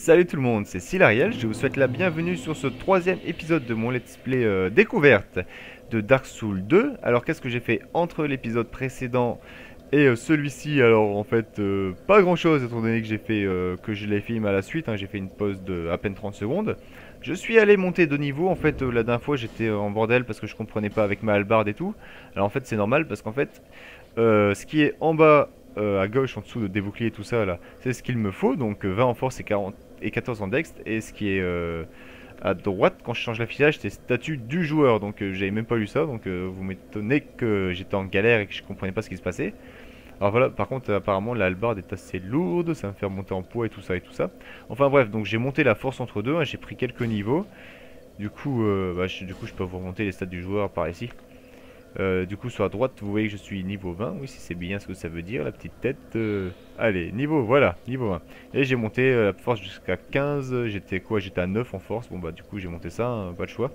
Salut tout le monde, c'est Silariel, je vous souhaite la bienvenue sur ce troisième épisode de mon let's play découverte de Dark Souls 2. Alors qu'est-ce que j'ai fait entre l'épisode précédent et celui-ci? Alors en fait pas grand chose étant donné que j'ai fait que je l'ai filmé à la suite, hein. J'ai fait une pause de à peine 30 secondes. Je suis allé monter de niveau, en fait la dernière fois j'étais en bordel parce que je comprenais pas avec ma hallebarde et tout. Alors en fait c'est normal parce qu'en fait ce qui est en bas à gauche, en dessous de des boucliers et tout ça là, c'est ce qu'il me faut, donc 20 en force et 40 et 14 en dex. Et ce qui est à droite, quand je change l'affichage, c'est statut du joueur, donc j'avais même pas lu ça, donc vous m'étonnez que j'étais en galère et que je comprenais pas ce qui se passait. Alors voilà, par contre apparemment la hallebarde est assez lourde, ça va me faire monter en poids et tout ça et tout ça. Enfin bref, donc j'ai monté la force entre deux, hein, j'ai pris quelques niveaux. Du coup, je peux vous remonter les stats du joueur par ici. Du coup sur la droite vous voyez que je suis niveau 20. Oui, si c'est bien ce que ça veut dire, la petite tête. Allez, voilà, niveau 1. Et j'ai monté la force jusqu'à 15. J'étais quoi? J'étais à 9 en force. Bon bah du coup j'ai monté ça, hein, pas de choix.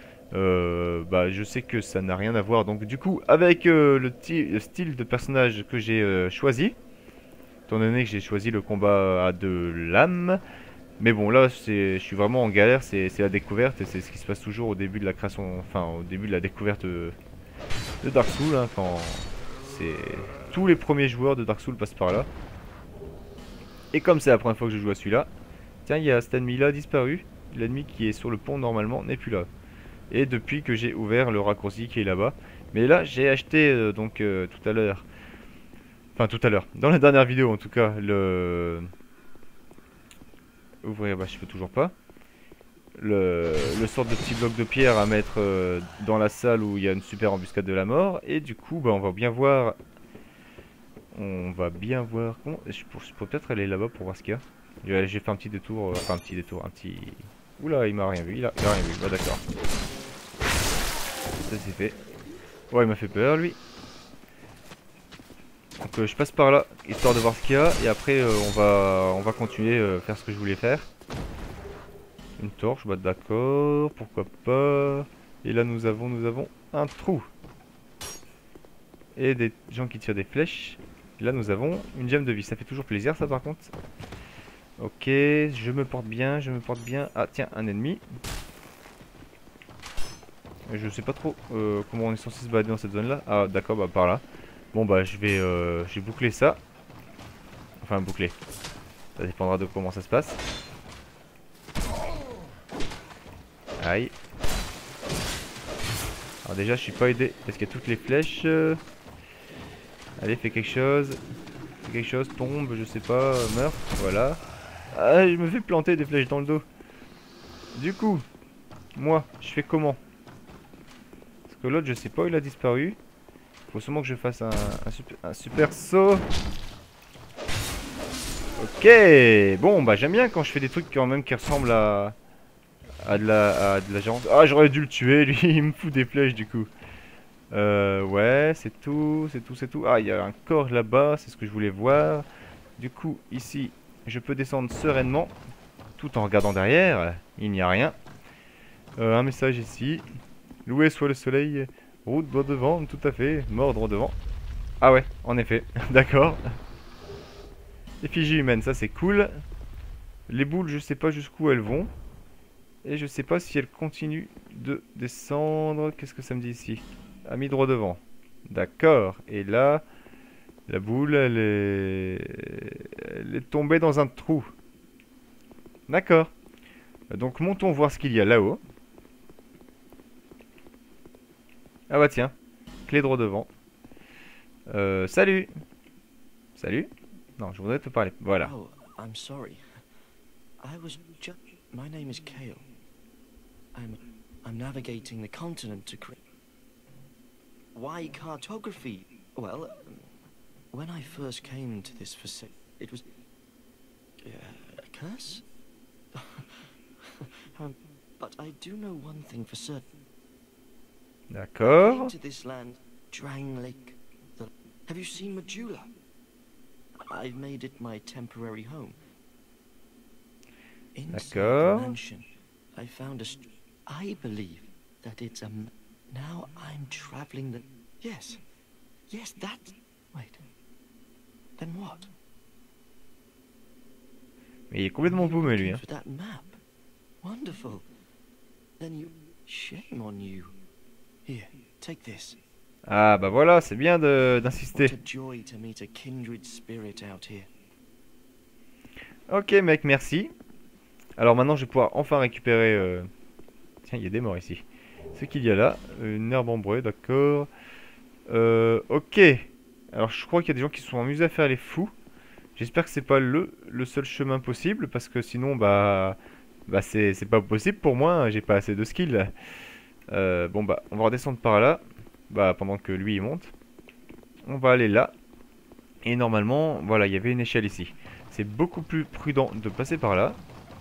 Bah je sais que ça n'a rien à voir. Donc du coup avec le style de personnage que j'ai choisi, étant donné que j'ai choisi le combat à deux lames. Mais bon là je suis vraiment en galère, c'est la découverte et c'est ce qui se passe toujours au début de la création, enfin au début de la découverte de Dark Souls, hein, quand c'est tous les premiers joueurs de Dark Souls passent par là. Et comme c'est la première fois que je joue à celui-là, tiens, il y a cet ennemi là disparu. L'ennemi qui est sur le pont normalement n'est plus là. Et depuis que j'ai ouvert le raccourci qui est là-bas. Mais là j'ai acheté tout à l'heure, enfin tout à l'heure, dans la dernière vidéo en tout cas, le ouvrir, bah je peux toujours pas. Le sorte de petit bloc de pierre à mettre dans la salle où il y a une super embuscade de la mort. Et du coup bah on va bien voir. On va bien voir. Comment je peux peut-être aller là-bas pour voir ce qu'il y a. J'ai fait un petit détour, enfin un petit détour, un petit. Oula, il m'a rien vu, il a rien vu. Bah d'accord. Ça c'est fait. Ouais, il m'a fait peur lui. Donc je passe par là, histoire de voir ce qu'il y a. Et après on va continuer faire ce que je voulais faire. Une torche, bah d'accord, pourquoi pas. Et là nous avons un trou. Et des gens qui tirent des flèches. Et là nous avons une gemme de vie. Ça fait toujours plaisir ça par contre. Ok, je me porte bien, je me porte bien. Ah tiens, un ennemi. Je sais pas trop comment on est censé se balader dans cette zone là. Ah d'accord, bah par là. Bon bah je vais boucler ça. Enfin boucler. Ça dépendra de comment ça se passe. Aïe. Alors déjà je suis pas aidé parce qu'il y a toutes les flèches. Allez, fais quelque chose. Fais quelque chose, tombe, je sais pas, meurt. Voilà. Ah, je me fais planter des flèches dans le dos. Du coup, moi, je fais comment? Parce que l'autre, je sais pas où il a disparu. Faut sûrement que je fasse un super saut. Ok. Bon, bah j'aime bien quand je fais des trucs quand même qui ressemblent à de la géante. Ah, j'aurais dû le tuer, lui. Il me fout des flèches du coup. Ouais, c'est tout, c'est tout, c'est tout. Ah, il y a un corps là-bas, c'est ce que je voulais voir. Du coup, ici, je peux descendre sereinement, tout en regardant derrière. Il n'y a rien. Un message ici. Loué soit le soleil. Route droit devant, tout à fait. Mort droit devant. Ah ouais, en effet. D'accord. Effigie humaine, ça c'est cool. Les boules, je sais pas jusqu'où elles vont. Et je sais pas si elles continuent de descendre. Qu'est-ce que ça me dit ici? Ami droit devant. D'accord. Et là, la boule, elle est tombée dans un trou. D'accord. Donc montons voir ce qu'il y a là-haut. Ah bah tiens, clé droit devant. Salut. Salut. Non, je voudrais te parler. Voilà. Oh, I'm sorry. I was just... My name is Kale. I'm navigating the continent to create... Why cartography? Well, when I first came to this facility, it was... a curse? But I do know one thing for certain. I came D'accord. to this land, Drangleic. Have you seen Majula? I've made it my temporary home. Inside the D'accord. mansion, I found I believe that it's a... Now I'm traveling the... Yes. Yes, that... Wait. Then what? Mais il est complètement paumé lui. Hein. For that map. Wonderful. Then you... Shame on you. Here, take this. Ah bah voilà, c'est bien d'insister. What a joy to meet a kindred spirit out here. Ok mec, merci. Alors maintenant je vais pouvoir enfin récupérer... Tiens, il y a des morts ici. Ce qu'il y a là, une herbe ambrée, d'accord. Ok. Alors je crois qu'il y a des gens qui se sont amusés à faire les fous. J'espère que c'est pas le seul chemin possible, parce que sinon bah c'est pas possible pour moi, hein, j'ai pas assez de skill. Bon bah on va redescendre par là, bah pendant que lui il monte. On va aller là. Et normalement, voilà, il y avait une échelle ici. C'est beaucoup plus prudent de passer par là.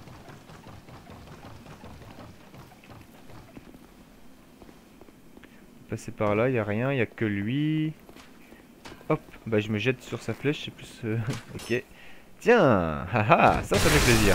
Passer par là, il n'y a rien, il n'y a que lui. Hop, bah je me jette sur sa flèche, c'est plus... ok. Tiens, haha, ça fait plaisir.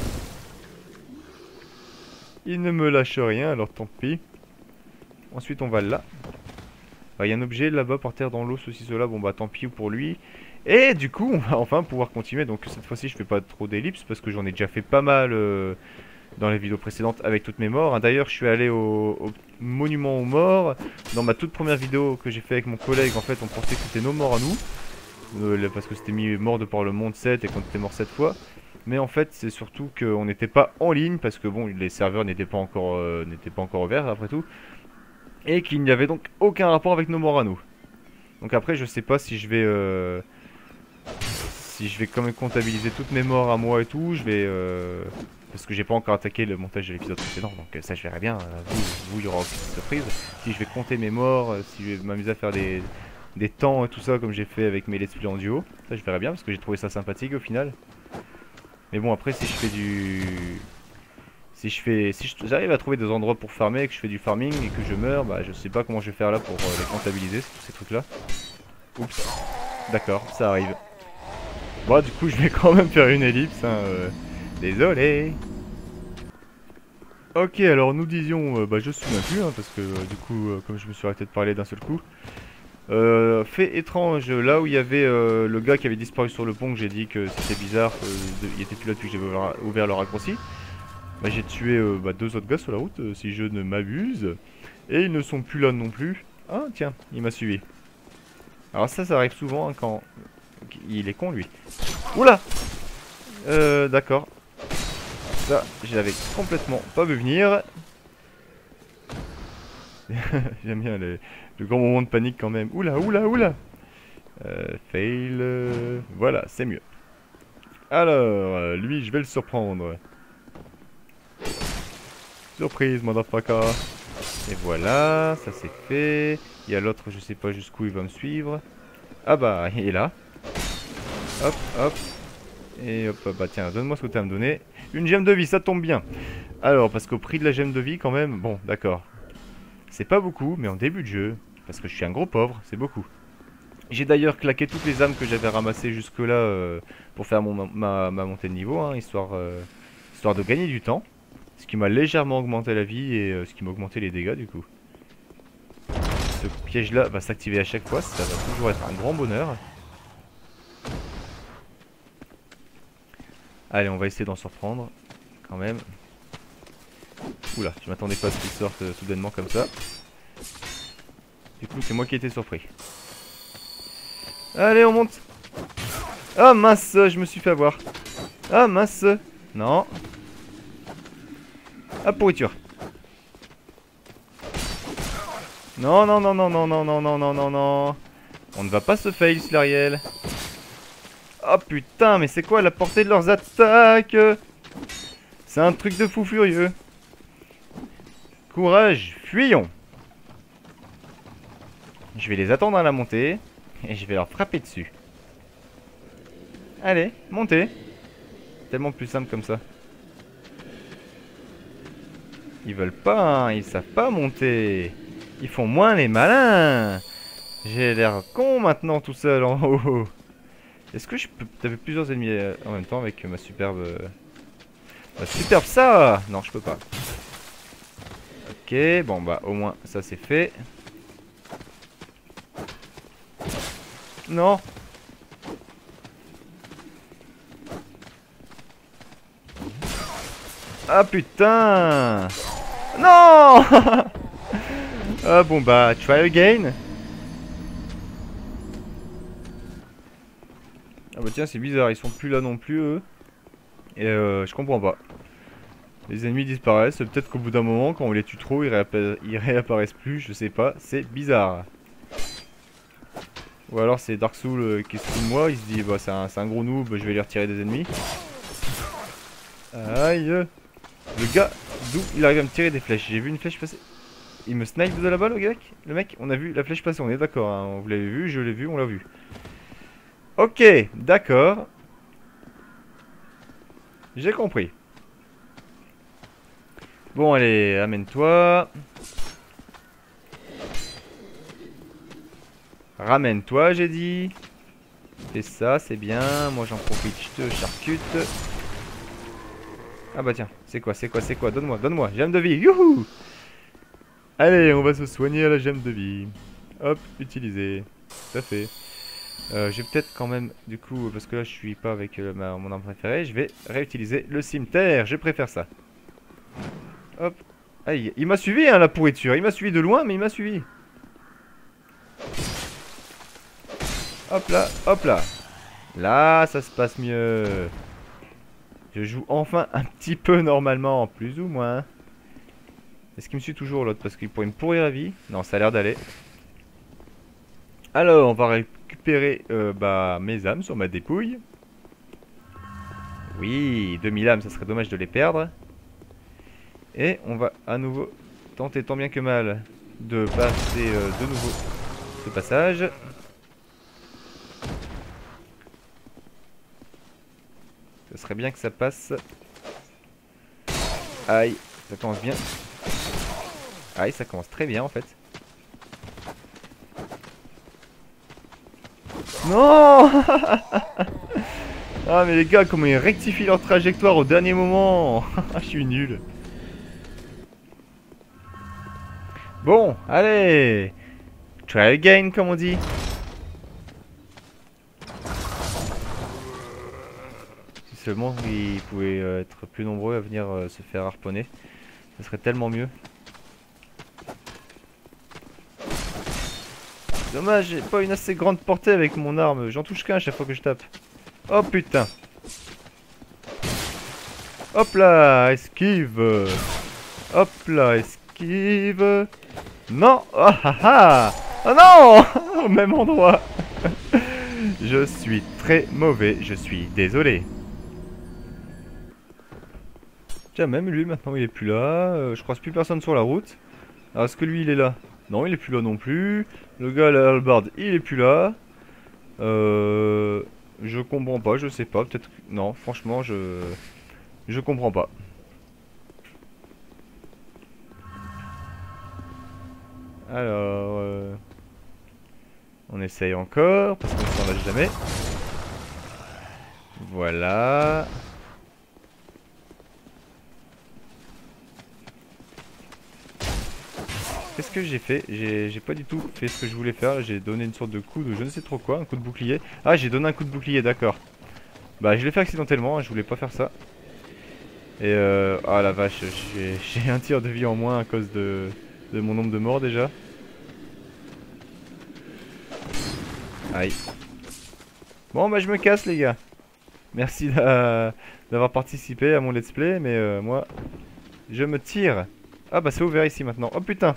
Il ne me lâche rien, alors tant pis. Ensuite on va là. Il y a un objet là-bas par terre dans l'eau, ceci, cela, bon bah tant pis pour lui. Et du coup, on va enfin pouvoir continuer. Donc cette fois-ci, je fais pas trop d'ellipses parce que j'en ai déjà fait pas mal dans les vidéos précédentes avec toutes mes morts. Hein. D'ailleurs, je suis allé au monument aux morts. Dans ma toute première vidéo que j'ai fait avec mon collègue, en fait, on pensait que c'était nos morts à nous. Parce que c'était mis mort de par le monde 7 et qu'on était mort 7 fois. Mais en fait, c'est surtout qu'on n'était pas en ligne parce que bon, les serveurs n'étaient pas encore ouverts après tout. Et qu'il n'y avait donc aucun rapport avec nos morts à nous. Donc après, je sais pas si je vais quand même comptabiliser toutes mes morts à moi et tout. Je vais parce que j'ai pas encore attaqué le montage de l'épisode précédent, donc ça je verrai bien. Vous, il y aura aucune surprise. Si je vais compter mes morts, si je vais m'amuser à faire des temps et tout ça comme j'ai fait avec mes let's play en duo, ça je verrai bien parce que j'ai trouvé ça sympathique au final. Mais bon, après si je fais du... Si j'arrive à trouver des endroits pour farmer, que je fais du farming et que je meurs, bah je sais pas comment je vais faire là pour les comptabiliser, ces trucs là. Oups, d'accord, ça arrive. Bon, du coup je vais quand même faire une ellipse, hein, désolé. Ok, alors nous disions, bah je suis même plus, hein, parce que du coup, comme je me suis arrêté de parler d'un seul coup. Fait étrange, là où il y avait le gars qui avait disparu sur le pont, que j'ai dit que c'était bizarre, il était plus là depuis que j'avais ouvert le raccourci. Bah, j'ai tué 2 autres gars sur la route, si je ne m'abuse. Et ils ne sont plus là non plus. Ah tiens, il m'a suivi. Alors ça arrive souvent hein, quand... Il est con lui. Oula. D'accord. Ça, je l'avais complètement pas vu venir. J'aime bien le grand moment de panique quand même. Oula, oula, oula. Fail. Voilà, c'est mieux. Alors, lui, je vais le surprendre. Surprise, motherfucker. Et voilà, ça c'est fait. Il y a l'autre, je sais pas jusqu'où il va me suivre. Ah bah, il est là. Hop, hop. Et hop, bah tiens, donne-moi ce que tu as à me donner. Une gemme de vie, ça tombe bien. Alors, parce qu'au prix de la gemme de vie, quand même, bon, d'accord. C'est pas beaucoup, mais en début de jeu, parce que je suis un gros pauvre, c'est beaucoup. J'ai d'ailleurs claqué toutes les âmes que j'avais ramassées jusque-là pour faire ma montée de niveau, hein, histoire de gagner du temps. Ce qui m'a légèrement augmenté la vie et ce qui m'a augmenté les dégâts du coup. Ce piège là va s'activer à chaque fois, ça va toujours être un grand bonheur. Allez, on va essayer d'en surprendre quand même. Oula, je m'attendais pas à ce qu'il sorte soudainement comme ça. Du coup, c'est moi qui ai été surpris. Allez, on monte. Ah mince, je me suis fait avoir. Ah mince. Non. Ah pourriture. Non, non, non, non, non, non, non, non, non, non, non. On ne va pas se fail, Slariel. Oh putain, mais c'est quoi la portée de leurs attaques? C'est un truc de fou furieux. Courage, fuyons. Je vais les attendre à la montée. Et je vais leur frapper dessus. Allez, montez. Tellement plus simple comme ça. Ils veulent pas, hein, ils savent pas monter. Ils font moins les malins. J'ai l'air con maintenant tout seul en haut. Est-ce que je peux taper plusieurs ennemis en même temps avec ma superbe... Ma superbe ça. Non, je peux pas. Ok, bon bah au moins ça c'est fait. Non. Ah putain. Non. Ah bon bah, try again. Ah bah tiens, c'est bizarre, ils sont plus là non plus eux. Et je comprends pas. Les ennemis disparaissent, peut-être qu'au bout d'un moment, quand on les tue trop, ils réapparaissent plus, je sais pas, c'est bizarre. Ou alors c'est Dark Souls qui se fout de moi, il se dit bah c'est un gros noob, je vais lui retirer des ennemis. Aïe. Le gars, d'où il arrive à me tirer des flèches? J'ai vu une flèche passer. Il me snipe de la balle le mec, on a vu la flèche passer, on est d'accord, hein. Vous l'avez vu, je l'ai vu, on l'a vu. Ok, d'accord. J'ai compris. Bon allez, amène-toi. Ramène-toi, j'ai dit. Fais ça, c'est bien. Moi j'en profite, je te charcute. Ah bah tiens, c'est quoi? Donne-moi, gemme de vie. Youhou! Allez, on va se soigner à la gemme de vie. Hop, utiliser. Tout à fait. Je vais peut-être quand même, du coup, parce que là je suis pas avec mon arme préférée, je vais réutiliser le cimetière. Je préfère ça. Hop. Aïe, il m'a suivi, hein, la pourriture. Il m'a suivi de loin, mais il m'a suivi. Hop là, hop là. Là, ça se passe mieux. Je joue enfin un petit peu normalement, plus ou moins. Est-ce qu'il me suit toujours l'autre? Parce qu'il pourrait me pourrir la vie. Non, ça a l'air d'aller. Alors, on va récupérer mes âmes sur ma dépouille. Oui, 2000 âmes, ça serait dommage de les perdre. Et on va à nouveau tenter tant bien que mal de passer de nouveau ce passage. Ce serait bien que ça passe. Aïe, ça commence bien. Aïe, ça commence très bien en fait. Non. Ah mais les gars, comment ils rectifient leur trajectoire au dernier moment. Je suis nul. Bon, allez. Try again comme on dit. Si seulement ils pouvaient être plus nombreux à venir se faire harponner, ça serait tellement mieux. Dommage, j'ai pas une assez grande portée avec mon arme. J'en touche qu'un à chaque fois que je tape. Oh putain. Hop là, esquive. Hop là, esquive. Non. Ah ah ah. Oh non. Au même endroit. Je suis très mauvais, je suis désolé. Tiens, même lui maintenant il est plus là. Je croise plus personne sur la route. Alors est-ce que lui il est là? Non, il est plus là non plus. Le gars à la hallebarde, il est plus là. Je comprends pas, je sais pas. Peut-être. Non, franchement, je comprends pas. Alors. On essaye encore, parce qu'on s'en lâche jamais. Voilà. Qu'est-ce que j'ai fait? J'ai pas du tout fait ce que je voulais faire. J'ai donné une sorte de coup de je ne sais trop quoi, un coup de bouclier. Ah, j'ai donné un coup de bouclier, d'accord. Bah, je l'ai fait accidentellement, hein, je voulais pas faire ça. Et ah la vache, j'ai un tir de vie en moins à cause de mon nombre de morts déjà. Aïe. Bon, bah, je me casse, les gars. Merci d'avoir participé à mon let's play, mais moi, je me tire. Ah, bah, c'est ouvert ici maintenant. Oh putain.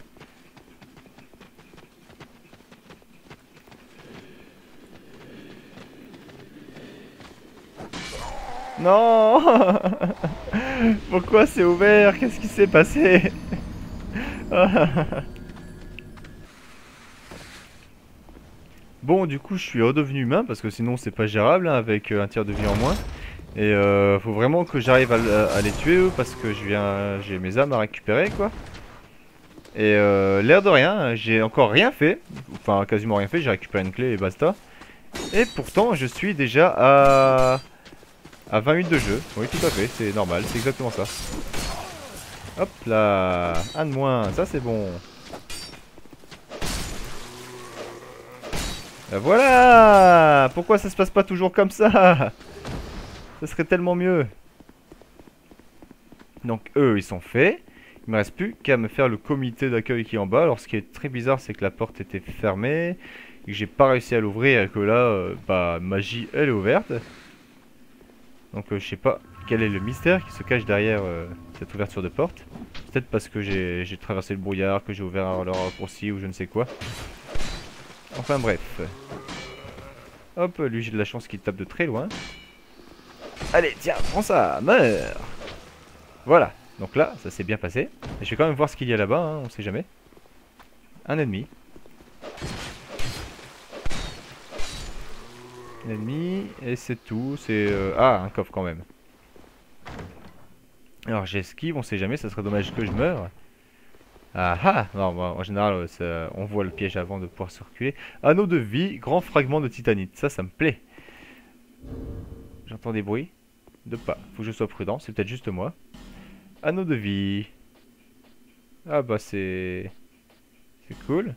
Non. Pourquoi c'est ouvert? Qu'est-ce qui s'est passé? Bon, du coup, je suis redevenu humain parce que sinon c'est pas gérable hein, avec un tir de vie en moins. Et faut vraiment que j'arrive à les tuer eux parce que j'ai mes âmes à récupérer quoi. Et l'air de rien, j'ai encore rien fait. Enfin, quasiment rien fait, j'ai récupéré une clé et basta. Et pourtant, je suis déjà à 20 minutes de jeu. Oui, tout à fait, c'est normal, c'est exactement ça. Hop là, un de moins, ça c'est bon. Voilà. Pourquoi ça se passe pas toujours comme ça? Ça serait tellement mieux. Donc eux, ils sont faits. Il me reste plus qu'à me faire le comité d'accueil qui est en bas. Alors ce qui est très bizarre, c'est que la porte était fermée. Et que j'ai pas réussi à l'ouvrir et que là, bah, magie, elle est ouverte. Donc je sais pas quel est le mystère qui se cache derrière cette ouverture de porte. Peut-être parce que j'ai traversé le brouillard, que j'ai ouvert le raccourci ou je ne sais quoi. Enfin bref. Hop, lui j'ai de la chance qu'il tape de très loin. Allez, tiens, prends ça, meurs. Voilà, donc là, ça s'est bien passé. Et je vais quand même voir ce qu'il y a là-bas, hein, on sait jamais. Un ennemi. Un ennemi, et c'est tout. C'est ah, un coffre quand même. Alors j'esquive, on sait jamais, ça serait dommage que je meure. Ah ah. Non, bon, en général, on voit le piège avant de pouvoir circuler. Anneau de vie, grand fragment de titanite. Ça me plaît. J'entends des bruits de pas. Faut que je sois prudent, c'est peut-être juste moi. Anneau de vie. Ah bah c'est cool.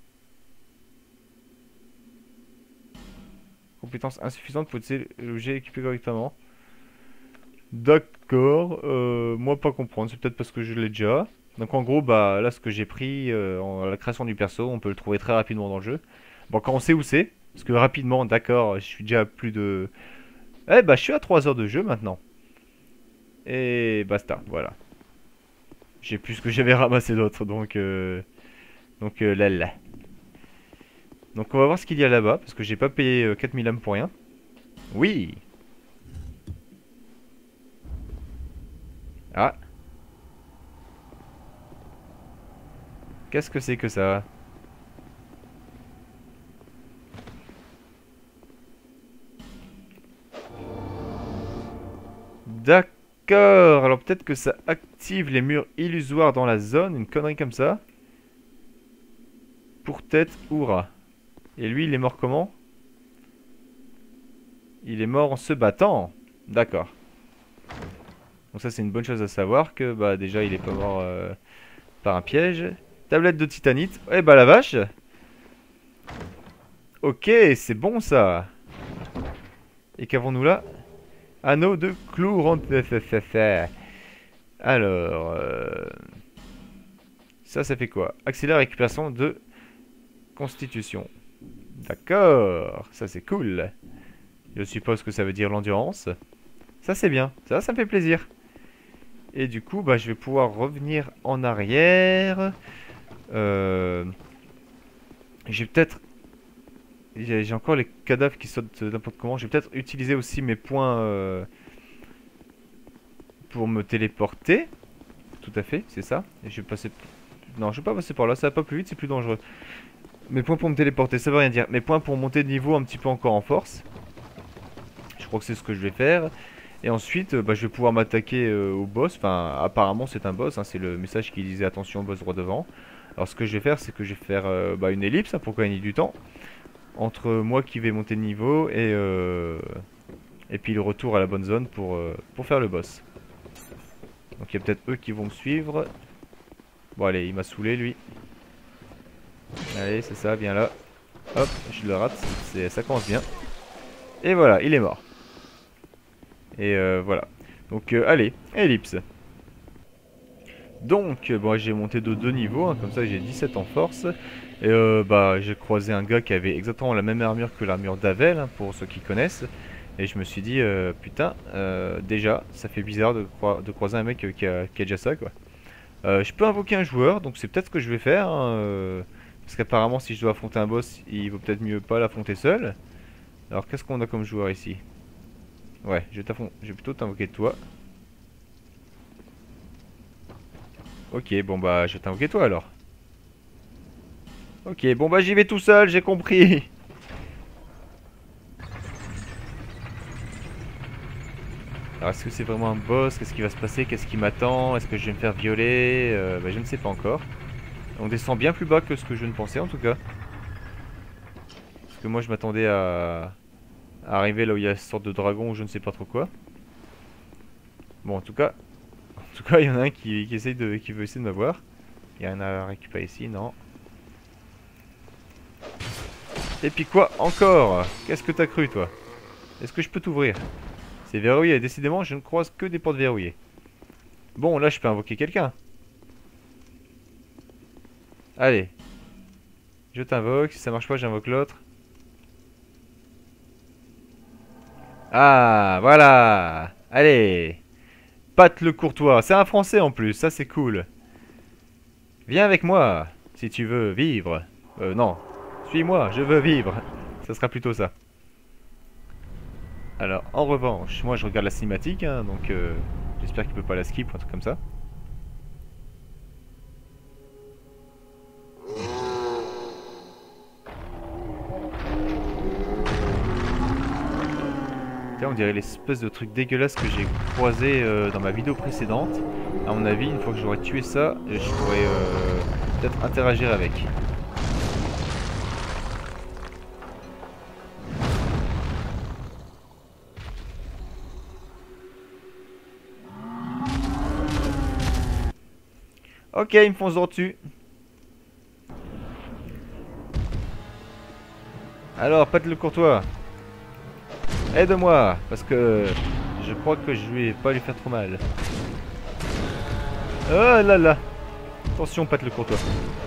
Compétence insuffisante pour utiliser l'objet équipé correctement. D'accord, moi pas comprendre, c'est peut-être parce que je l'ai déjà. Donc en gros, bah là ce que j'ai pris en la création du perso, on peut le trouver très rapidement dans le jeu. Bon, quand on sait où c'est, parce que rapidement, d'accord, je suis déjà à plus de... Eh bah je suis à 3 heures de jeu maintenant. Et basta, voilà. J'ai plus ce que j'avais ramassé d'autres, donc là là. Donc on va voir ce qu'il y a là-bas, parce que j'ai pas payé 4000 âmes pour rien. Oui. Ah. Qu'est-ce que c'est que ça? D'accord. Alors peut-être que ça active les murs illusoires dans la zone, une connerie comme ça. Pour tête, Oura. Et lui, il est mort comment? Il est mort en se battant. D'accord. Donc ça, c'est une bonne chose à savoir que bah déjà, il est pas mort par un piège. Tablette de titanite. Eh bah la vache. Ok, c'est bon ça. Et qu'avons-nous là? Anneau de clou. Alors, ça fait quoi? Accélère récupération de constitution. D'accord, ça c'est cool. Je suppose que ça veut dire l'endurance. Ça c'est bien, ça me fait plaisir. Et du coup, bah, je vais pouvoir revenir en arrière. J'ai peut-être... J'ai encore les cadavres qui sautent n'importe comment. Je vais peut-être utiliser aussi mes points pour me téléporter. Tout à fait, c'est ça. Et je vais passer... Non, je vais pas passer par là, ça va pas plus vite, c'est plus dangereux. Mes points pour me téléporter, ça veut rien dire. Mes points pour monter de niveau un petit peu encore en force. Je crois que c'est ce que je vais faire. Et ensuite, bah, je vais pouvoir m'attaquer au boss. Enfin, apparemment c'est un boss, hein. C'est le message qui disait attention boss droit devant. Alors ce que je vais faire, c'est que je vais faire bah, une ellipse, hein, pour gagner du temps. Entre moi qui vais monter de niveau et puis le retour à la bonne zone pour faire le boss. Donc il y a peut-être eux qui vont me suivre. Bon allez, il m'a saoulé lui. Allez, c'est ça, viens là. Hop, je le rate, ça commence bien. Et voilà, il est mort. Et voilà. Donc allez, ellipse. Donc, bon, j'ai monté de 2 niveaux, hein, comme ça j'ai 17 en force. Et bah, j'ai croisé un gars qui avait exactement la même armure que l'armure d'Avel, hein, pour ceux qui connaissent. Et je me suis dit, putain, déjà, ça fait bizarre de croiser un mec qui a déjà ça, quoi. Je peux invoquer un joueur, donc c'est peut-être ce que je vais faire, hein, parce qu'apparemment, si je dois affronter un boss, il vaut peut-être mieux pas l'affronter seul. Alors, qu'est-ce qu'on a comme joueur ici? Ouais, je vais plutôt t'invoquer toi. Ok, bon bah, je vais t'invoquer toi alors. Ok, bon bah, j'y vais tout seul, j'ai compris. Alors, est-ce que c'est vraiment un boss? Qu'est-ce qui va se passer? Qu'est-ce qui m'attend? Est-ce que je vais me faire violer? Bah, je ne sais pas encore. On descend bien plus bas que ce que je ne pensais en tout cas. Parce que moi je m'attendais à arriver là où il y a une sorte de dragon ou je ne sais pas trop quoi. Bon, en tout cas, il y en a un qui veut essayer de m'avoir. Il y en a un à récupérer ici, non. Et puis quoi encore? Qu'est-ce que t'as cru toi? Est-ce que je peux t'ouvrir? C'est verrouillé, décidément je ne croise que des portes verrouillées. Bon, là, je peux invoquer quelqu'un. Allez. Je t'invoque. Si ça marche pas, j'invoque l'autre. Ah, voilà. Allez. Pat le Courtois. C'est un Français en plus. Ça, c'est cool. Viens avec moi, si tu veux vivre. Non. Suis-moi, je veux vivre. Ça sera plutôt ça. Alors, en revanche, moi, je regarde la cinématique, hein, donc j'espère qu'il peut pas la skip ou un truc comme ça. Tiens, on dirait l'espèce de truc dégueulasse que j'ai croisé dans ma vidéo précédente. À mon avis, une fois que j'aurai tué ça, je pourrais peut-être interagir avec. Ok, ils me foncent dessus. Alors, Pat le Courtois, aide-moi, parce que je crois que je vais pas lui faire trop mal. Oh là là. Attention, Pat le Courtois.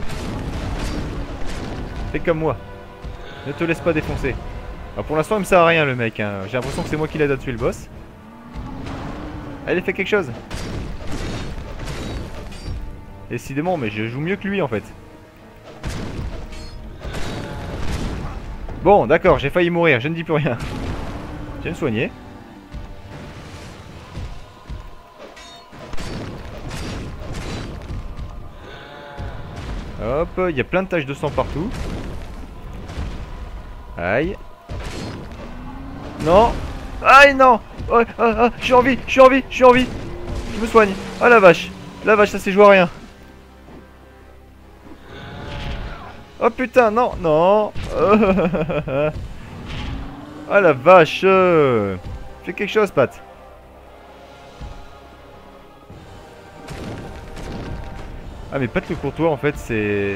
Fais comme moi. Ne te laisse pas défoncer. Alors, pour l'instant, il me sert à rien, le mec. Hein. J'ai l'impression que c'est moi qui l'aide à tuer le boss. Allez, fais quelque chose. Décidément, mais je joue mieux que lui, en fait. Bon, d'accord, j'ai failli mourir. Je ne dis plus rien. Je vais me soigner. Hop, il y a plein de taches de sang partout. Aïe. Non. Aïe, non. Oh, je suis en vie, je suis en vie, je suis en vie. Je me soigne. Oh la vache. La vache, ça s'est joué à rien. Oh putain, non, non. Oh la vache. Fais quelque chose, Pat. Ah mais Pat le Courtois, en fait, c'est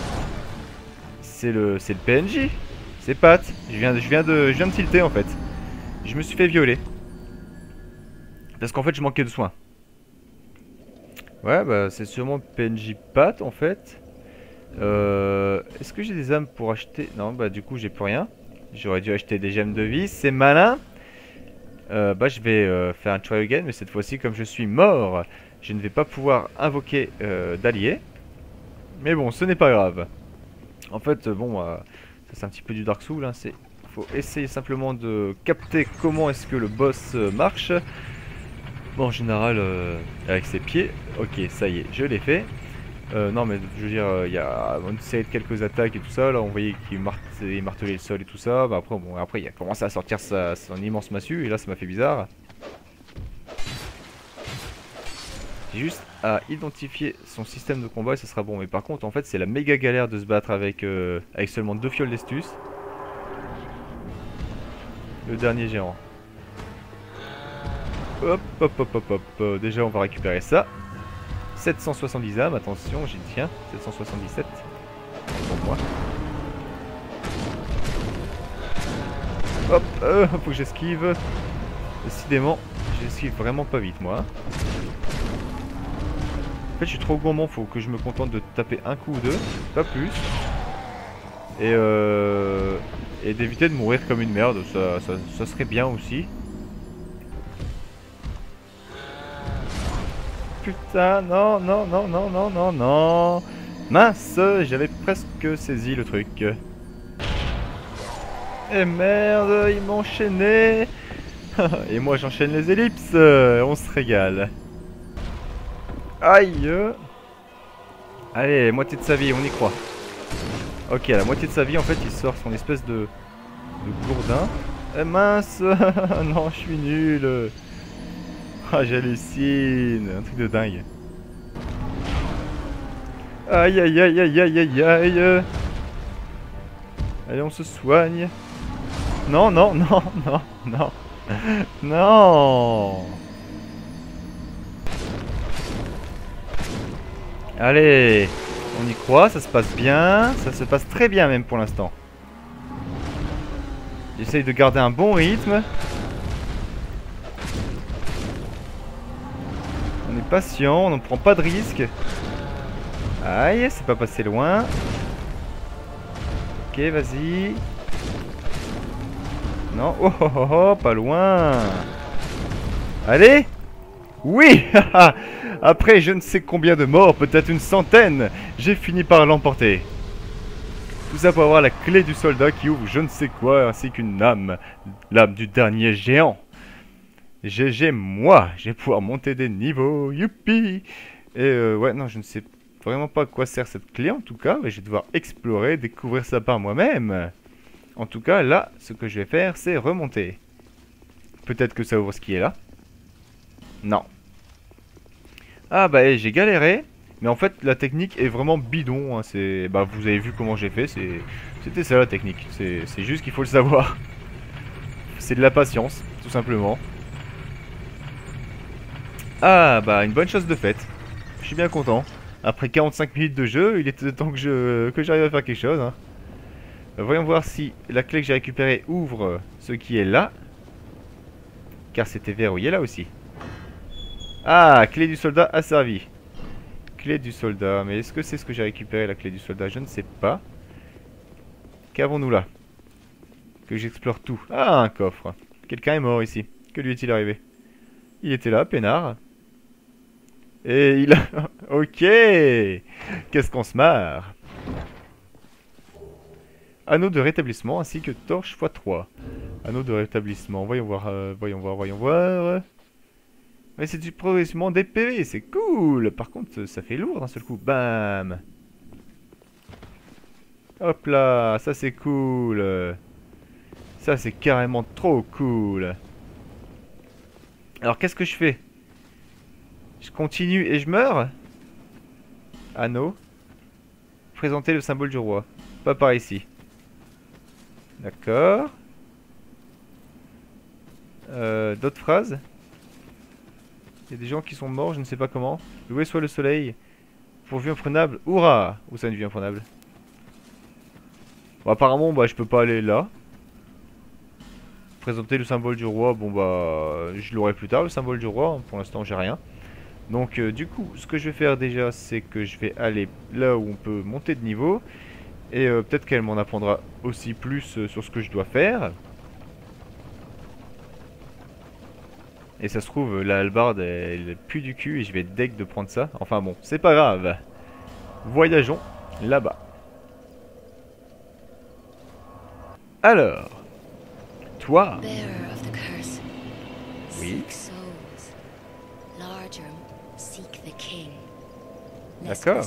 le PNJ. C'est Pat. Je viens de tilter, en fait. Je me suis fait violer. Parce qu'en fait, je manquais de soins. Ouais, bah c'est sûrement PNJ Pat, en fait. Est-ce que j'ai des âmes pour acheter? Non, bah du coup j'ai plus rien. J'aurais dû acheter des gemmes de vie, c'est malin. Bah je vais faire un try again, mais cette fois-ci comme je suis mort, je ne vais pas pouvoir invoquer d'alliés. Mais bon, ce n'est pas grave. En fait, bon, ça c'est un petit peu du Dark Souls, hein, faut essayer simplement de capter comment est-ce que le boss marche. Bon, en général, avec ses pieds, ok, ça y est, je l'ai fait. Non mais je veux dire, il y a une série de quelques attaques et tout ça, là on voyait qu'il martelait le sol et tout ça, bah après, bon, après il a commencé à sortir son immense massue et là ça m'a fait bizarre. J'ai juste à identifier son système de combat et ça sera bon, mais par contre en fait c'est la méga galère de se battre avec seulement 2 fioles d'estus. Le dernier géant. Hop hop hop hop hop, déjà on va récupérer ça. 770 âmes, attention, j'y tiens. 777. Pour moi. Hop, faut que j'esquive. Décidément, j'esquive vraiment pas vite, moi. En fait, je suis trop gourmand, faut que je me contente de taper un coup ou deux, pas plus. Et d'éviter de mourir comme une merde, ça serait bien aussi. Putain, non, non, non, non, non, non, non. Mince, j'avais presque saisi le truc. Et merde, ils m'ont enchaîné. Et moi j'enchaîne les ellipses, on se régale. Aïe. Allez, moitié de sa vie, on y croit. Ok, à la moitié de sa vie, en fait, il sort son espèce de gourdin. Eh mince. Non, je suis nul. Ah, j'hallucine, un truc de dingue. Aïe aïe aïe aïe aïe aïe aïe. Allez, on se soigne. Non, non, non, non, non. Non. Allez, on y croit, ça se passe bien. Ça se passe très bien même pour l'instant. J'essaye de garder un bon rythme. On est patient, on ne prend pas de risque. Aïe, c'est pas passé loin. Ok, vas-y. Non, oh oh oh oh, pas loin. Allez. Oui. Après je ne sais combien de morts, peut-être une centaine, j'ai fini par l'emporter. Tout ça pour avoir la clé du soldat qui ouvre je ne sais quoi, ainsi qu'une âme. L'âme du dernier géant. GG, moi, je vais pouvoir monter des niveaux, youpi. Et ouais, non, je ne sais vraiment pas à quoi sert cette clé en tout cas, mais je vais devoir explorer, découvrir ça par moi-même. En tout cas, là, ce que je vais faire, c'est remonter. Peut-être que ça ouvre ce qui est là. Non. Ah bah j'ai galéré, mais en fait la technique est vraiment bidon. Hein, bah vous avez vu comment j'ai fait, c'était ça la technique. C'est juste qu'il faut le savoir. C'est de la patience, tout simplement. Ah bah une bonne chose de faite. Je suis bien content. Après 45 minutes de jeu, il était temps que j'arrive à faire quelque chose. Hein. Voyons voir si la clé que j'ai récupérée ouvre ce qui est là. Car c'était verrouillé là aussi. Ah, clé du soldat asservie. Clé du soldat. Mais est-ce que c'est ce que j'ai récupéré, la clé du soldat? Je ne sais pas. Qu'avons-nous là? Que j'explore tout. Ah, un coffre. Quelqu'un est mort ici. Que lui est-il arrivé? Il était là, peinard. Et il a... Ok. Qu'est-ce qu'on se marre. Anneau de rétablissement ainsi que torche x3. Anneau de rétablissement. Voyons voir, voyons voir, voyons voir. Mais c'est du progressivement des PV, c'est cool. Par contre, ça fait lourd d'un seul coup. Bam. Hop là, ça c'est cool. Ça c'est carrément trop cool. Alors qu'est-ce que je fais? Je continue et je meurs? Anneau. Présenter le symbole du roi. Pas par ici. D'accord. D'autres phrases? Il y a des gens qui sont morts, je ne sais pas comment. Loué soit le soleil. Pour vue imprenable. Hurrah! Où ça, une vue imprenable? Bon, apparemment, bah, je peux pas aller là. Présenter le symbole du roi. Bon, bah, je l'aurai plus tard, le symbole du roi. Pour l'instant, j'ai rien. Donc, du coup, ce que je vais faire déjà, c'est que je vais aller là où on peut monter de niveau. Et peut-être qu'elle m'en apprendra aussi plus sur ce que je dois faire. Et ça se trouve, la hallebarde, elle pue du cul et je vais être deg de prendre ça. Enfin bon, c'est pas grave. Voyageons là-bas. Alors, toi. Oui. D'accord.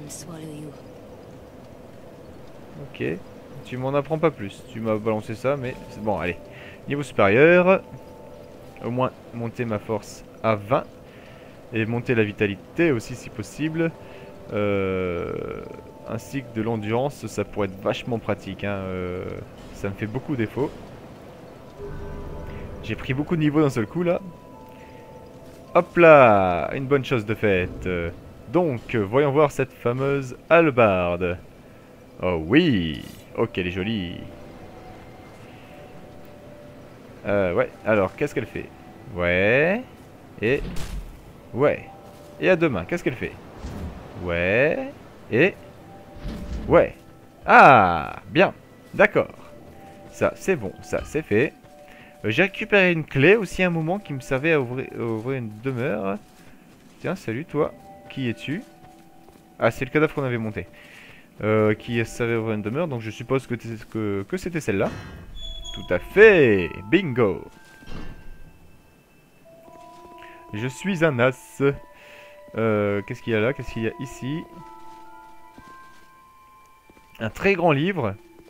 Ok. Tu m'en apprends pas plus. Tu m'as balancé ça, mais c'est bon, allez. Niveau supérieur. Au moins monter ma force à 20. Et monter la vitalité aussi si possible. Ainsi que de l'endurance, ça pourrait être vachement pratique. Hein. Ça me fait beaucoup défaut. J'ai pris beaucoup de niveaux d'un seul coup là. Hop là, une bonne chose de faite. Donc, voyons voir cette fameuse hallebarde. Oh oui. Oh, qu'elle est jolie. Ouais, alors, qu'est-ce qu'elle fait? Ouais. Et... Ouais. Et à deux mains, qu'est-ce qu'elle fait? Ouais. Et... Ouais. Ah, bien. D'accord. Ça, c'est bon. Ça, c'est fait. J'ai récupéré une clé aussi à un moment qui me servait à ouvrir une demeure. Tiens, salut toi. Qui es-tu? Ah, c'est le cadavre qu'on avait monté. Qui servait à ouvrir une demeure. Donc je suppose que c'était celle-là. Tout à fait. Bingo. Je suis un as. Qu'est-ce qu'il y a là? Qu'est-ce qu'il y a ici? Un très grand livre.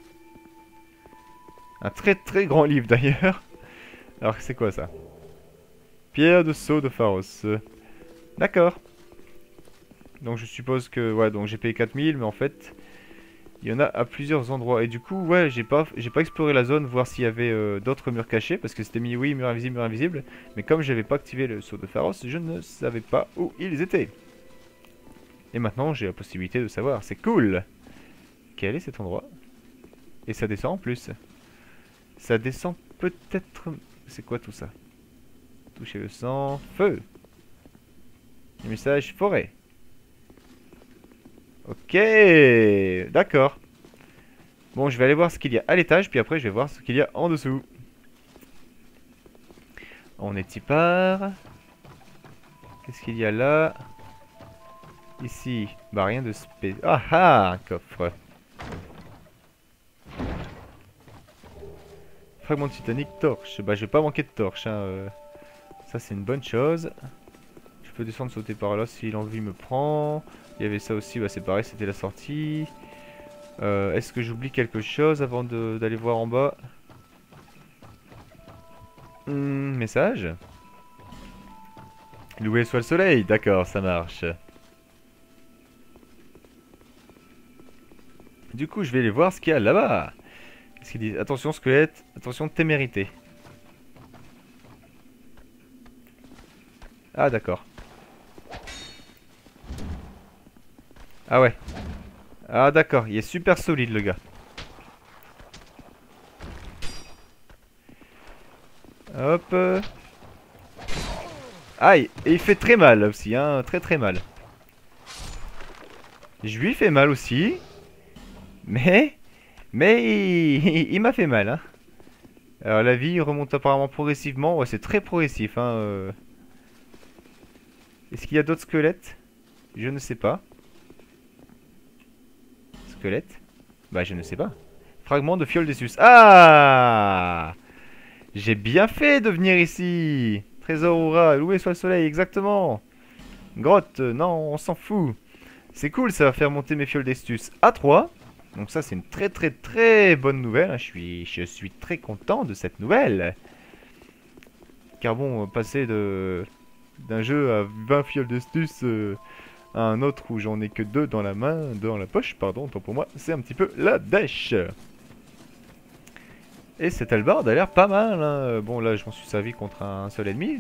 Un très très grand livre d'ailleurs. Alors c'est quoi ça? Pierre de sceau de Pharos. D'accord. Donc je suppose que... Ouais, donc j'ai payé 4000, mais en fait... Il y en a à plusieurs endroits. Et du coup, ouais, j'ai pas exploré la zone, voir s'il y avait d'autres murs cachés. Parce que c'était mis, oui, mur invisible, mur invisible. Mais comme j'avais pas activé le sceau de Pharos, je ne savais pas où ils étaient. Et maintenant, j'ai la possibilité de savoir. C'est cool. Quel est cet endroit? Et ça descend en plus. Ça descend peut-être... C'est quoi tout ça? Toucher le sang. Feu. Message forêt. Ok, d'accord. Bon, je vais aller voir ce qu'il y a à l'étage, puis après je vais voir ce qu'il y a en dessous. On est y part. Qu'est-ce qu'il y a là? Ici, bah rien de spécial. Ah ah, un coffre. Fragment de Titanic, torche. Bah je vais pas manquer de torche, hein. Ça c'est une bonne chose. Je peux descendre, sauter par là si l'envie me prend. Il y avait ça aussi, bah c'est pareil, c'était la sortie. Est-ce que j'oublie quelque chose avant d'aller voir en bas? Message. Loué soit le soleil, d'accord, ça marche. Du coup, je vais aller voir ce qu'il y a là-bas. Qu'est-ce qu'ils disent? Attention squelette, attention témérité. Ah d'accord. Ah ouais. Ah d'accord, il est super solide le gars. Hop. Aïe, et il fait très mal aussi, hein, très très mal. Je lui fais mal aussi. Mais il m'a fait mal, hein. Alors la vie remonte apparemment progressivement. Ouais, c'est très progressif, hein. Est-ce qu'il y a d'autres squelettes? Je ne sais pas. Squelette? Bah je ne sais pas. Fragment de fiole des sus. Ah! J'ai bien fait de venir ici. Trésor au rat, loué soit le soleil, exactement. Grotte, non, on s'en fout. C'est cool, ça va faire monter mes fioles d'estus à 3. Donc ça c'est une très très très bonne nouvelle, hein. Je suis très content de cette nouvelle. Car bon, passer d'un jeu à 20 fioles d'estus à un autre où j'en ai que 2 dans la main, 2 dans la poche, pardon, autant pour moi, c'est un petit peu la dèche. Et cette hallebarde a l'air pas mal, hein. Bon là je m'en suis servi contre un seul ennemi,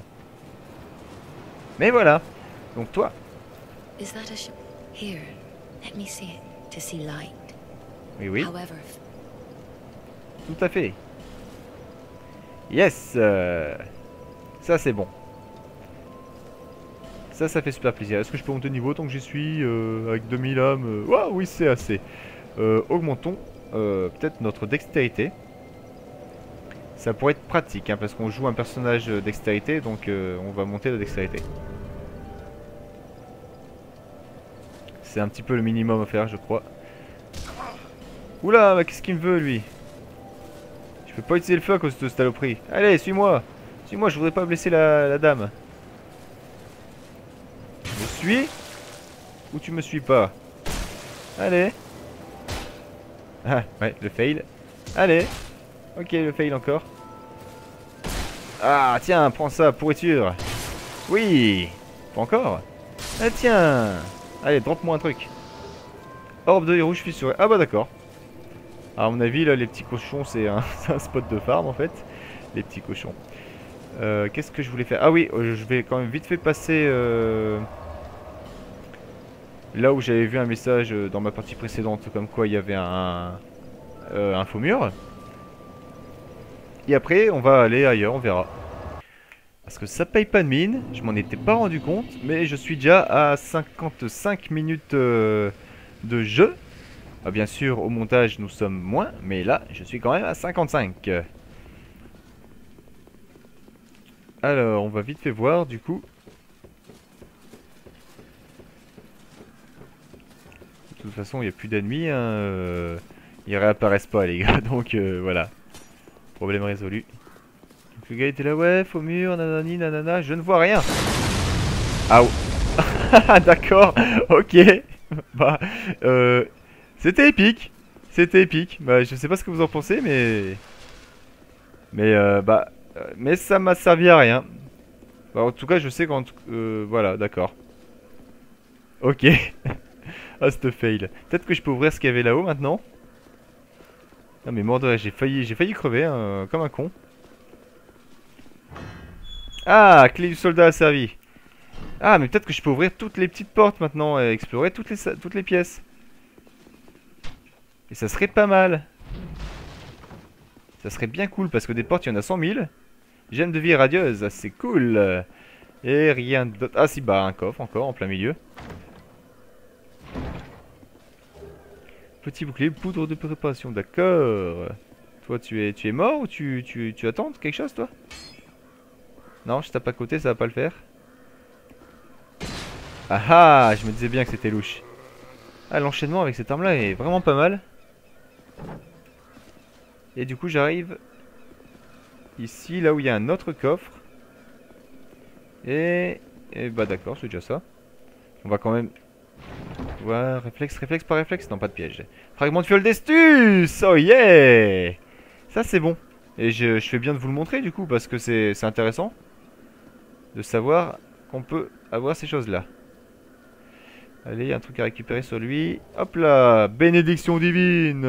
mais voilà. Donc toi. Is that a ship? Here, let me see it to see light. Oui oui. However, Tout à fait. Yes. Ça c'est bon. Ça fait super plaisir. Est-ce que je peux monter de niveau tant que j'y suis avec 2000 âmes? Ouah, oui c'est assez. Augmentons peut-être notre dextérité. Ça pourrait être pratique, hein, parce qu'on joue un personnage dextérité, donc on va monter la dextérité. C'est un petit peu le minimum à faire, je crois. Oula, qu'est-ce qu'il me veut, lui? Je peux pas utiliser le feu à cause de cette saloperie. Allez, suis-moi. Suis-moi, je voudrais pas blesser la dame. Tu me suis? Ou tu me suis pas? Allez. Ah, ouais, le fail. Allez. Ok, le fail encore. Ah, tiens, prends ça, pourriture. Oui. Pas encore. Ah, tiens. Allez, drop-moi un truc. Orbe d'œil rouge fissuré. Ah bah d'accord. À mon avis, là, les petits cochons, c'est un spot de farm, en fait. Les petits cochons. Qu'est-ce que je voulais faire? Ah oui, je vais quand même vite fait passer... là où j'avais vu un message dans ma partie précédente, comme quoi il y avait un faux mur. Et après, on va aller ailleurs, on verra. Parce que ça paye pas de mine, je m'en étais pas rendu compte, mais je suis déjà à 55 minutes de jeu. Ah, bien sûr, au montage, nous sommes moins, mais là, je suis quand même à 55. Alors, on va vite fait voir, du coup. De toute façon, il n'y a plus d'ennemis, hein. Ils réapparaissent pas, les gars, donc voilà. Problème résolu. Le gars était là, ouais, faux mur, nanani, nanana, je ne vois rien. Ah, d'accord, ok. Bah, c'était épique. C'était épique. Bah, je sais pas ce que vous en pensez, mais ça m'a servi à rien. Bah, en tout cas, je sais quand... voilà, d'accord. Ok. Ah, cette fail. Peut-être que je peux ouvrir ce qu'il y avait là-haut maintenant. Non mais mort de j'ai failli crever, hein, comme un con. Ah, clé du soldat asservie. Ah, mais peut-être que je peux ouvrir toutes les petites portes maintenant et explorer toutes les pièces. Et ça serait pas mal. Ça serait bien cool parce que des portes, il y en a 100 000. Gemme de vie radieuse, c'est cool. Et rien d'autre. Ah si, bah un coffre encore en plein milieu. Petit bouclier, poudre de préparation, d'accord. Toi, tu es mort ou tu attends quelque chose, toi? Non, je tape à côté, ça va pas le faire. Ah ah, je me disais bien que c'était louche. Ah, l'enchaînement avec cette arme-là est vraiment pas mal. Et du coup, j'arrive ici, là où il y a un autre coffre. Et bah d'accord, c'est déjà ça. On va quand même... Ouais, réflexe par réflexe. Non, pas de piège. Fragment de fiole d'estus. Oh yeah. Ça, c'est bon. Et je fais bien de vous le montrer, du coup, parce que c'est intéressant de savoir qu'on peut avoir ces choses-là. Allez, il y a un truc à récupérer sur lui. Hop là, bénédiction divine.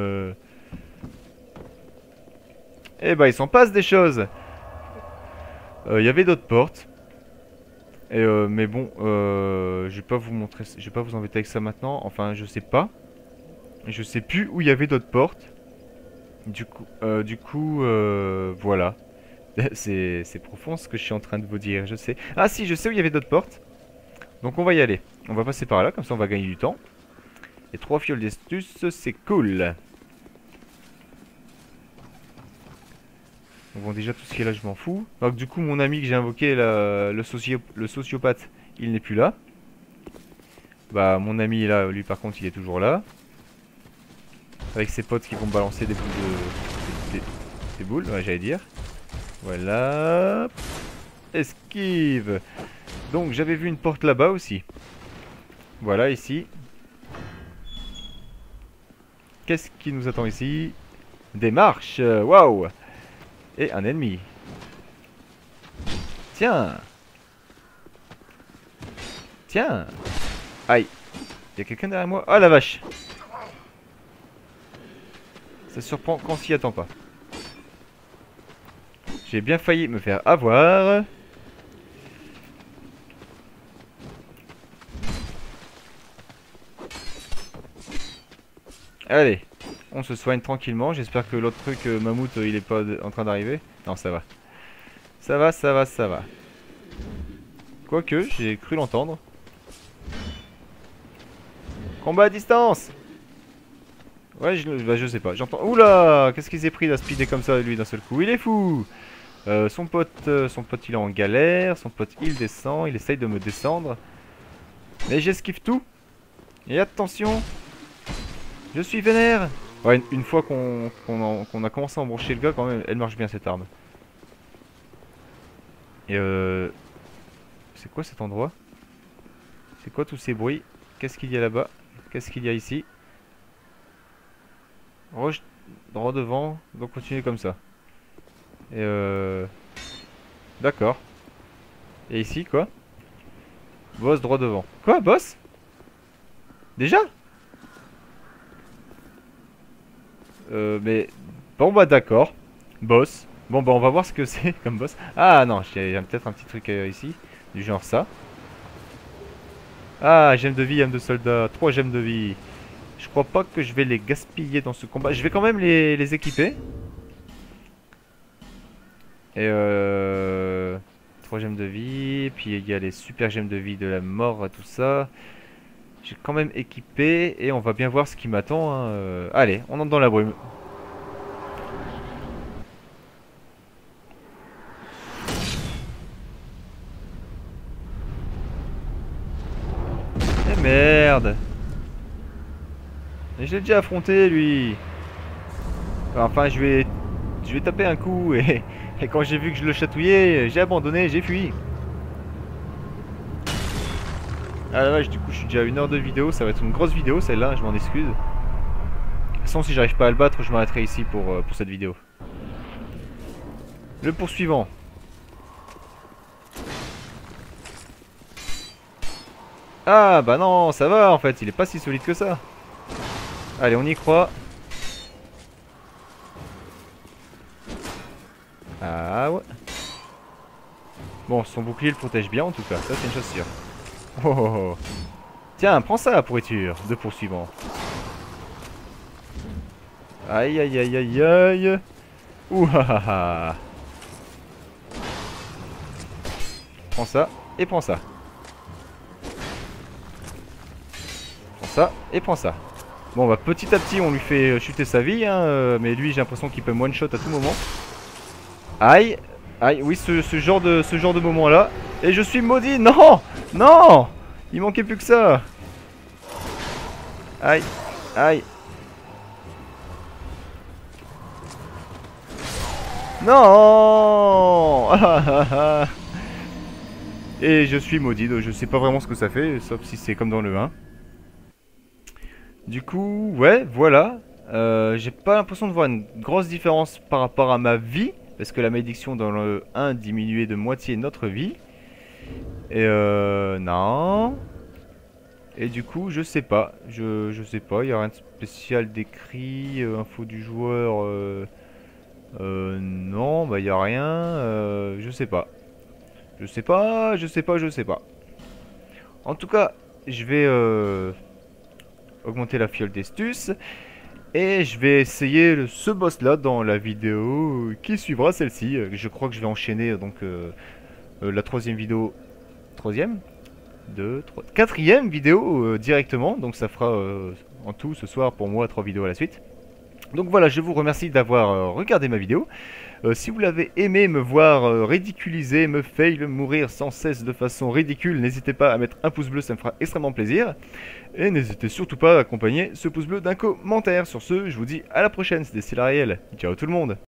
Eh bah, il s'en passe des choses. Il y avait d'autres portes. Mais bon, je vais pas vous montrer, je vais pas vous embêter avec ça maintenant. Enfin, je sais pas. Je sais plus où il y avait d'autres portes. Du coup, voilà. C'est profond ce que je suis en train de vous dire, je sais. Ah si, je sais où il y avait d'autres portes. Donc on va y aller. On va passer par là, comme ça on va gagner du temps. Et 3 fioles d'estus, c'est cool. Bon, déjà tout ce qui est là, je m'en fous. Donc du coup, mon ami que j'ai invoqué, le sociopathe, il n'est plus là. Bah, mon ami là, lui par contre, il est toujours là. Avec ses potes qui vont balancer des boules des boules, ouais, j'allais dire. Voilà. Esquive. Donc j'avais vu une porte là-bas aussi. Voilà, ici. Qu'est-ce qui nous attend ici? Des marches. Waouh. Et un ennemi. Tiens. Tiens. Aïe. Il y a quelqu'un derrière moi. Oh la vache. Ça surprend quand on s'y attend pas. J'ai bien failli me faire avoir. Allez, on se soigne tranquillement. J'espère que l'autre truc, mammouth, il est pas en train d'arriver. Non, ça va. Ça va, ça va, ça va. Quoique, j'ai cru l'entendre. Combat à distance. Ouais, je sais pas. J'entends... Oula. Qu'est-ce qu'il s'est pris à speeder comme ça, lui, d'un seul coup? Il est fou. Son pote, il est en galère. Son pote, il descend. Il essaye de me descendre. Mais j'esquive tout. Et attention. Je suis vénère. Ouais, une fois qu'on a commencé à embrancher le gars, quand même, elle marche bien cette arme. Et c'est quoi cet endroit? C'est quoi tous ces bruits? Qu'est-ce qu'il y a là-bas? Qu'est-ce qu'il y a ici? Roche droit devant, donc continuez comme ça. Et d'accord. Et ici quoi? Boss droit devant. Quoi, boss? Déjà? Mais... Bon bah d'accord. Boss. Bon bah on va voir ce que c'est comme boss. Ah non, j'ai peut-être un petit truc ici. Du genre ça. Ah, gemmes de vie, gemmes de soldat. 3 gemmes de vie. Je crois pas que je vais les gaspiller dans ce combat. Je vais quand même les équiper. Et 3 gemmes de vie. Puis il y a les super gemmes de vie de la mort, tout ça. J'ai quand même équipé. Et on va bien voir ce qui m'attend. Hein. Allez, on entre dans la brume. Eh merde. Mais je l'ai déjà affronté lui. Enfin je vais taper un coup et quand j'ai vu que je le chatouillais, j'ai abandonné, j'ai fui. Ah la vache, du coup je suis déjà à 1 heure de vidéo, ça va être une grosse vidéo celle-là, je m'en excuse. De toute façon si j'arrive pas à le battre, je m'arrêterai ici pour cette vidéo. Le poursuivant. Ah bah non, ça va en fait, il est pas si solide que ça. Allez, on y croit. Ah ouais. Bon, son bouclier le protège bien en tout cas, ça c'est une chose sûre. Oh, oh, oh. Tiens, prends ça, pourriture, de poursuivant. Aïe aïe aïe aïe aïe. Ouhaha. prends ça, et prends ça. Prends ça, et prends ça. Bon bah petit à petit on lui fait chuter sa vie, hein, mais lui j'ai l'impression qu'il peut me one shot à tout moment. Aïe, aïe, oui ce genre de moment là. Et je suis maudit, non, non, il manquait plus que ça. Aïe, aïe. Non. Et je suis maudit, donc je sais pas vraiment ce que ça fait, sauf si c'est comme dans le 1. Du coup, ouais, voilà. J'ai pas l'impression de voir une grosse différence par rapport à ma vie, parce que la malédiction dans le 1 diminuait de moitié notre vie. Et non. Et du coup, je sais pas. Je sais pas, il y a rien de spécial décrit, info du joueur. Non, bah il y a rien. Je sais pas. Je sais pas, je sais pas, je sais pas. En tout cas, je vais augmenter la fiole d'Estus. Et je vais essayer ce boss là dans la vidéo qui suivra celle-ci. Je crois que je vais enchaîner donc la troisième vidéo. Troisième 2, 3, quatrième vidéo directement. Donc ça fera en tout ce soir pour moi 3 vidéos à la suite. Donc voilà, je vous remercie d'avoir regardé ma vidéo. Si vous l'avez aimé me voir ridiculiser, me fail, mourir sans cesse de façon ridicule, n'hésitez pas à mettre un pouce bleu, ça me fera extrêmement plaisir. Et n'hésitez surtout pas à accompagner ce pouce bleu d'un commentaire. Sur ce, je vous dis à la prochaine, c'était Silariel. Ciao tout le monde.